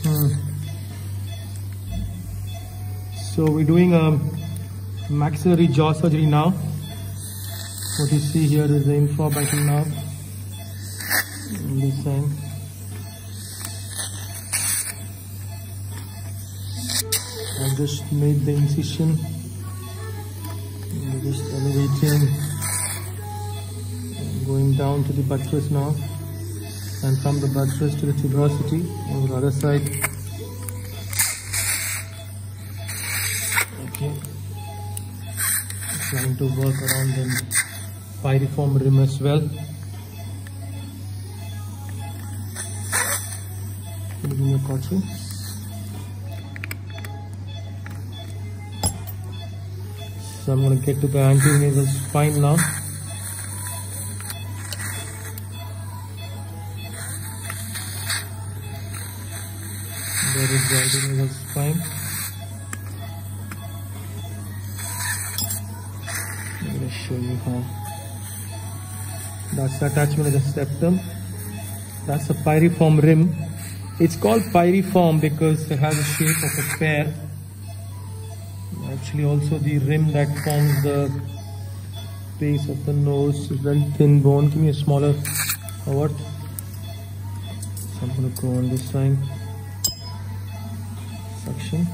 So we're doing a maxillary jaw surgery now. What you see here is the infra-bite nerve. This side. I've just made the incision. I'm just elevating and going down to the buttress now, and from the buttress to the tuberosity on the other side. Okay, trying to work around the pyriform rim as well. Give me a caution. So I'm going to get to the anteronasal spine now. There is the anteronasal spine. I'm going to show you how. That's the attachment of the septum. That's the pyriform rim. It's called pyriform because it has the shape of a pear. Actually, also the rim that forms the base of the nose is very thin bone. Give me a smaller award. So I'm going to go on this side. Suction.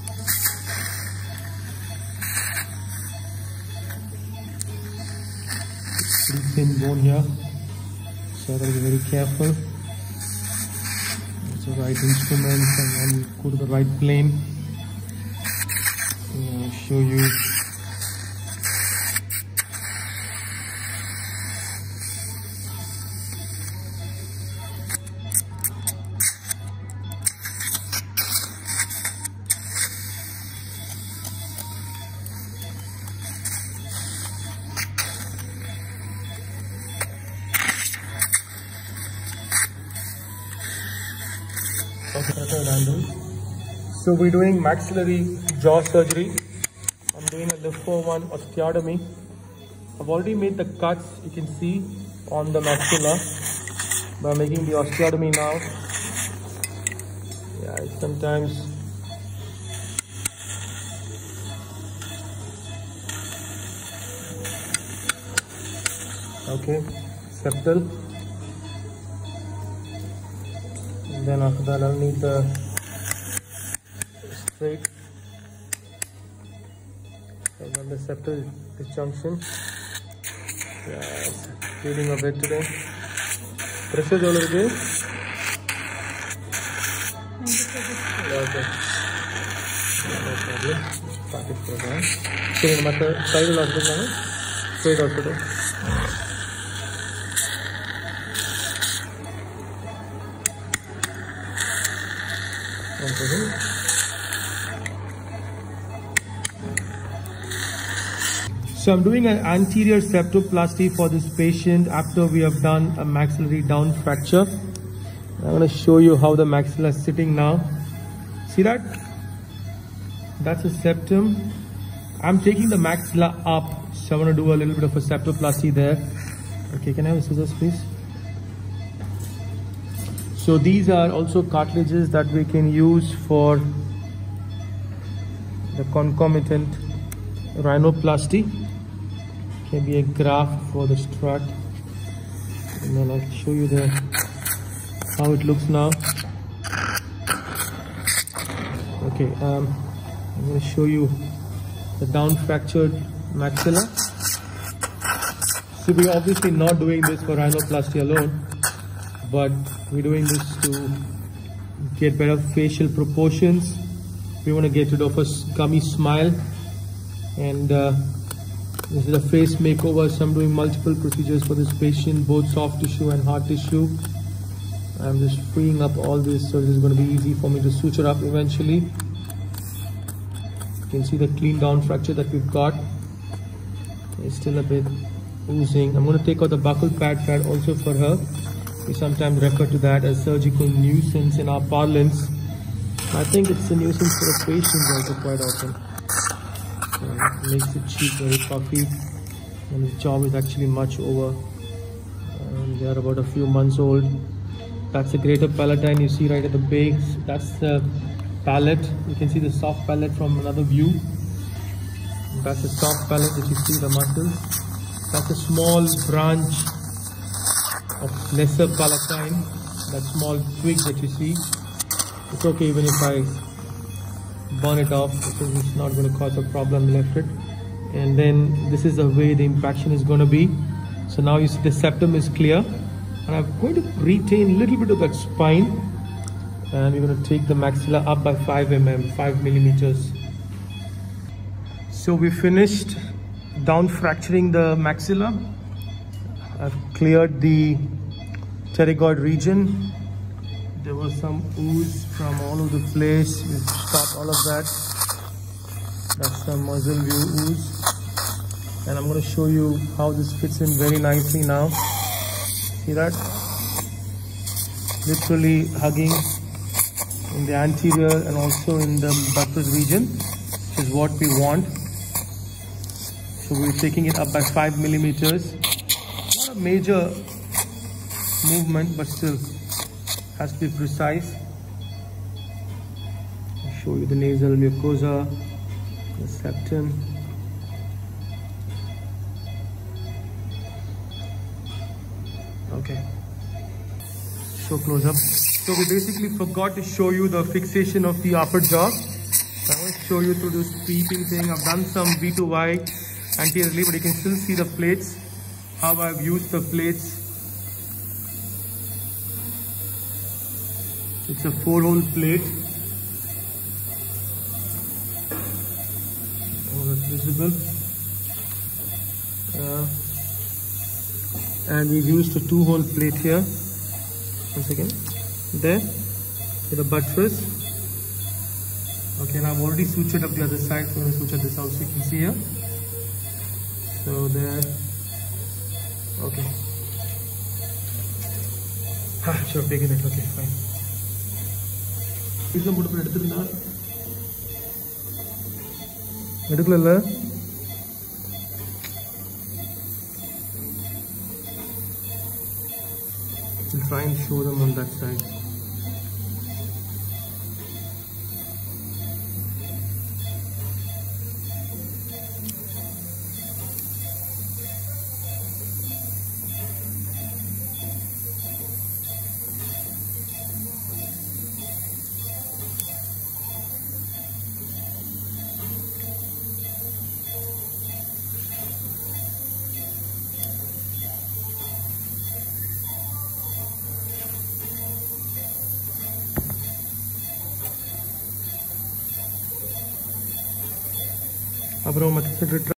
It's pretty thin bone here, so I got to be very careful. It's the right instrument and go to the right plane. I'll show you. So we're doing maxillary jaw surgery. I'm doing a L4 1 osteotomy. I've already made the cuts, you can see, on the maxilla by making the osteotomy now. Yeah, it's sometimes okay, septal. And then after that I'll need the straight and then the septal disjunction. Yes, feeling a bit today. Pressure all over there. Okay. No problem. Start it for that. So in my side will also now. Straight also there. So I'm doing an anterior septoplasty for this patient after we have done a maxillary down fracture. I'm going to show you how the maxilla is sitting now. See that? That's a septum. I'm taking the maxilla up, so I'm going to do a little bit of a septoplasty there. Okay, can I have scissors please? So these are also cartilages that we can use for the concomitant rhinoplasty. Can be a graft for the strut, and then I'll show you how it looks now. Okay, I'm going to show you the down fractured maxilla. So we're obviously not doing this for rhinoplasty alone, but we're doing this to get better facial proportions. We want to get rid of a gummy smile, and this is a face makeover, so I'm doing multiple procedures for this patient, both soft tissue and hard tissue. I'm just freeing up all this, so this is going to be easy for me to suture up eventually. You can see the clean down fracture that we've got. It's still a bit oozing. I'm going to take out the buccal pad also for her. We sometimes refer to that as surgical nuisance in our parlance. I think it's a nuisance for the patients also quite often. It makes the cheek very puffy, and the job is actually much over. They are about a few months old. That's the Greater Palatine you see right at the base. That's the palate. You can see the soft palate from another view. That's the soft palate that you see, the muscle. That's a small branch of lesser palatine. That small twig that you see. It's okay even if I burn it off, because it's not going to cause a problem. Left it. And then this is the way the impaction is going to be. So now you see the septum is clear. And I'm going to retain a little bit of that spine. And we're going to take the maxilla up by 5 millimeters. So we finished down fracturing the maxilla. I've cleared the pterygoid region. There was some ooze from all over the place. We've stopped all of that. That's the muzzle view ooze. And I'm going to show you how this fits in very nicely now. See that? Literally hugging in the anterior and also in the buttress region, which is what we want. So we're taking it up by 5 millimeters. Not a major movement, but still has to be precise. I'll show you the nasal mucosa, the septum. Okay, show close up. So we basically forgot to show you the fixation of the upper jaw. I want to show you through this peeping thing. I've done some V2Y anteriorly, but you can still see the plates, how I've used the plates. It's a 4-hole plate. Oh, that's visible. And we've used a 2-hole plate here. Once again, there, with a buttress. Okay, and I've already sutured up the other side, so I'm going to suture this also. You can see here. So there. Okay. Sure, taking it. Okay, fine. This one put up it. We'll try and show them on that side. Abro